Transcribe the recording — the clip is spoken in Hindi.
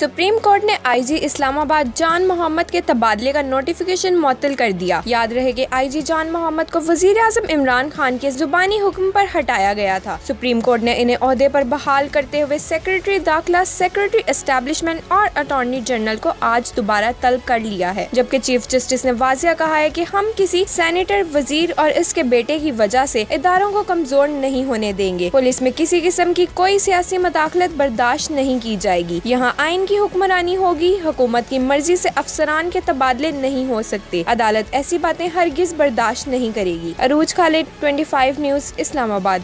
सुप्रीम कोर्ट ने आईजी इस्लामाबाद जान मोहम्मद के तबादले का नोटिफिकेशन मुअत्तल कर दिया। याद रहे कि आईजी जान मोहम्मद को वजीर आज़म इमरान खान के जुबानी हुक्म पर हटाया गया था। सुप्रीम कोर्ट ने इन्हें ओहदे पर बहाल करते हुए सेक्रेटरी दाखिला, सेक्रेटरी एस्टेब्लिशमेंट और अटॉर्नी जनरल को आज दोबारा तलब कर लिया है, जबकि चीफ जस्टिस ने वाजिया कहा है कि हम किसी सेनेटर, वजीर और इसके बेटे की वजह से इदारों को कमजोर नहीं होने देंगे। पुलिस में किसी किस्म की कोई सियासी मुदाखलत बर्दाश्त नहीं की जाएगी। यहाँ आइन की हुक्मरानी होगी। हुकूमत की मर्जी से अफसरान के तबादले नहीं हो सकते। अदालत ऐसी बातें हरगिज बर्दाश्त नहीं करेगी। अरूज खालिद, 25 न्यूज़, इस्लामाबाद।